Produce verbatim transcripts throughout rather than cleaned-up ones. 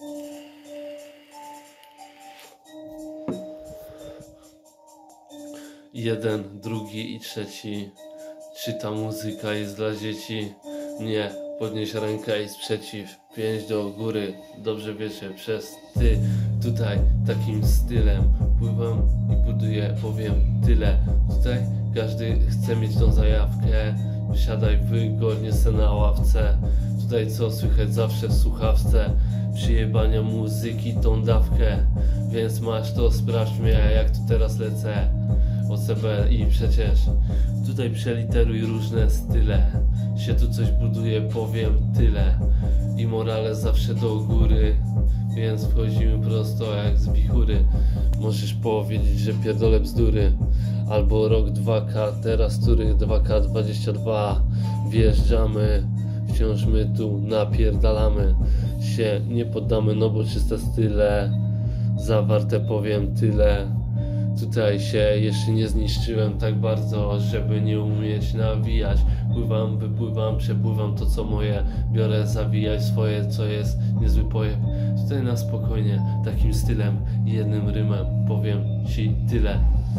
Jeden, drugi i trzeci. Czy ta muzyka jest dla dzieci? Nie, podnieś rękę i sprzeciw. Pięć do góry, dobrze wiecie, przez ty. Tutaj takim stylem pływam i buduję, powiem tyle. Tutaj każdy chce mieć tą zajawkę. Siadaj wygodnie se na ławce. Tutaj co słychać zawsze w słuchawce. Przyjebania muzyki tą dawkę. Więc masz to, sprawdź mnie jak tu teraz lecę. O C B i przecież tutaj przeliteruj różne style. Się tu coś buduje, powiem tyle. I morale zawsze do góry. Więc wchodzimy prosto jak z bichury. Możesz powiedzieć, że pierdolę bzdury. Albo rok dwa K, teraz który dwa K dwadzieścia dwa. Wjeżdżamy, wciąż my tu napierdalamy. Się nie poddamy, no bo czyste style. Zawarte powiem tyle. Tutaj się jeszcze nie zniszczyłem tak bardzo, żeby nie umieć nawijać. Pływam, wypływam, przepływam to co moje. Biorę, zawijaj swoje, co jest niezły pojeb. Tutaj na spokojnie, takim stylem, jednym rymem powiem ci tyle.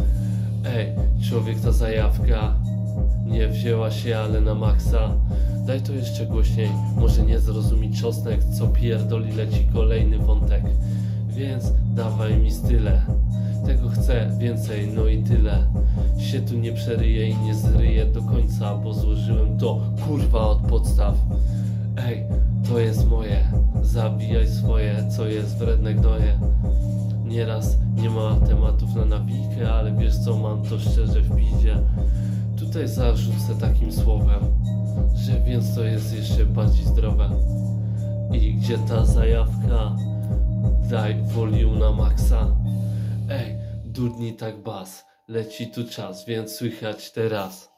Ej, człowiek, ta zajawka nie wzięła się, ale na maksa. Daj to jeszcze głośniej, może nie zrozumi czosnek, co pierdoli, leci kolejny wątek. Więc dawaj mi style. Tego chcę więcej, no i tyle. Się tu nie przeryję i nie zryję do końca, bo złożyłem to kurwa od podstaw. Ej, to jest moje. Zabijaj swoje, co jest wredne gnoje. Nieraz nie ma tematów na nawijkę, ale wiesz co, mam to szczerze w piździe. Tutaj zarzucę takim słowem, że więc to jest jeszcze bardziej zdrowe. I gdzie ta zajawka? Daj volume na maksa. Ej, dudni tak bas, leci tu czas, więc słychać teraz.